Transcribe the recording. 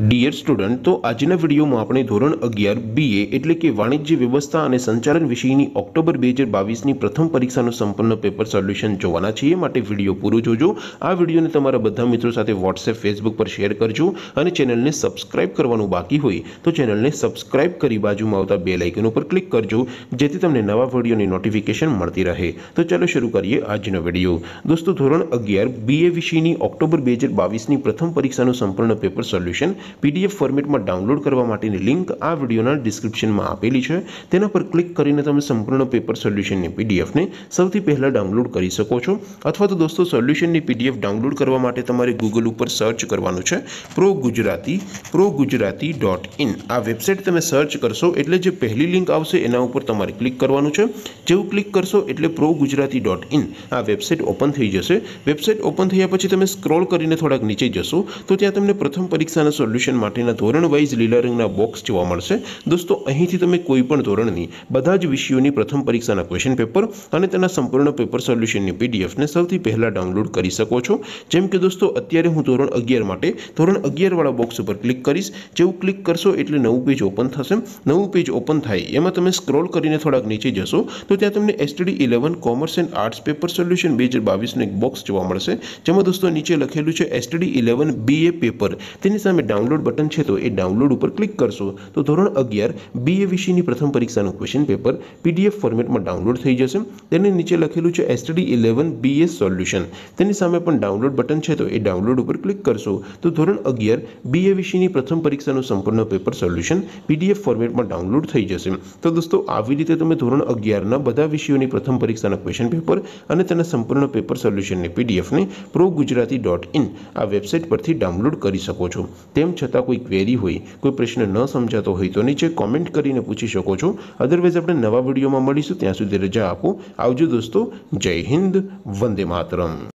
Dear student, तो આજના વિડીયોમાં આપણે ધોરણ 11 બીએ એટલે કે વાણિજ્ય વ્યવસ્થા અને સંચાલન વિષયની ઓક્ટોબર 2022ની પ્રથમ પરીક્ષાનું સંપૂર્ણ પેપર સોલ્યુશન જોવાના છીએ। માટે વિડીયો પૂરો જોજો। આ વિડીયોને તમારા બધા મિત્રો સાથે વોટ્સએપ ફેસબુક પર શેર કરજો અને ચેનલને સબસ્ક્રાઇબ કરવાનું બાકી હોય તો ચેનલને સબસ્ક્રાઇબ કરી બાજુમાં આવતા બેલ આઇકન ઉપર ક્લિક કરજો જેથી તમને નવા વિડીયોની નોટિફિકેશન મળતી રહે। તો ચાલો શરૂ કરીએ આજનો વિડીયો। દોસ્તો, ધોરણ 11 બીએ વિષયની ઓક્ટોબર 2022ની પ્રથમ પરીક્ષાનું સંપૂર્ણ પેપર સોલ્યુશન पीडीएफ फॉर्मेट में डाउनलॉड करवा माटेनी लिंक आ विडियोना डिस्क्रिप्शन में आपेली है। तेना पर क्लिक करीने तमे संपूर्ण पेपर सोल्यूशन ने पीडीएफ ने सौथी पहला डाउनलॉड करी सको छो। अथवा तो दोस्तों, सोल्यूशन ने पीडीएफ डाउनलॉड करवा माटे तमारे गूगल पर सर्च करवानुं छे ProGujarati.in। आ वेबसाइट तमे सर्च करशो एटले जे पहली लिंक आवशे एना उपर तमारे क्लिक करवानुं छे। जेवुं क्लिक करशो एटले ProGujarati.in आ वेबसाइट ओपन थई जशे। वेबसाइट ओपन थया पछी तमे स्क्रॉल करीने थोड़ाक नीचे जशो तो त्यां तमने प्रथम परीक्षाना सोल्यूशन माटेना धोरण वाइज लीला रंगना बॉक्स जोवा मळशे। दोस्तों, અહીંથી તમે કોઈ પણ ધોરણની બધા જ વિષયોની પ્રથમ પરીક્ષાના ક્વેશ્ચન પેપર અને તેના સંપૂર્ણ પેપર સોલ્યુશનની પીડીએફ ને સૌથી પહેલા ડાઉનલોડ કરી શકો છો। જેમ કે દોસ્તો, અત્યારે હું ધોરણ 11 માટે ધોરણ 11 વાળા બોક્સ ઉપર ક્લિક કરીશ। જેવું ક્લિક કરશો એટલે નવું પેજ ઓપન થશે। નવું પેજ ઓપન થાય એમાં તમે સ્ક્રોલ કરીને થોડાક નીચે જશો તો ત્યાં તમને STD 11 commerce and arts paper solution 2022 નું એક બોક્સ જોવા મળશે। જેમાં દોસ્તો નીચે લખેલું છે STD 11 BA પેપર। તેની સામે डाउनलॉड बटन है तो ये डाउनलॉड पर क्लिक करशो तो धोरण 11 बीए विषयनी प्रथम परीक्षाનું क्वेश्चन पेपर पीडीएफ फॉर्मेट में डाउनलॉड થઈ જશે। તેની નીચે લખેલું છે STD 11 BA સોલ્યુશન। તેની સામે પણ डाउनलॉड बटन है तो ये डाउनलॉड पर क्लिक करशो तो धोरण 11 बीए વિષયની પ્રથમ પરીક્ષાનું સંપૂર્ણ પેપર સોલ્યુશન पीडीएफ फॉर्मेट में डाउनलॉड થઈ જશે। તો દોસ્તો, આવી રીતે તમે ધોરણ 11 ના બધા વિષયોની પ્રથમ પરીક્ષાના ક્વેશ્ચન પેપર અને તેના સંપૂર્ણ પેપર સોલ્યુશનની પીડીએફ ને ProGujarati.in આ વેબસાઇટ પરથી ડાઉનલોડ કરી શકો છો। તેમ છતાં कोई क्वेरी होय, कोई प्रश्न न समझातो होय तो नीचे कॉमेंट करीने पूछी शको छो। अदरवाइज आपणे नवा विडियोमां मळीशुं, त्यां सुधी रजा आपो। आवजो दोस्तों। जय हिंद, वंदे मातरम।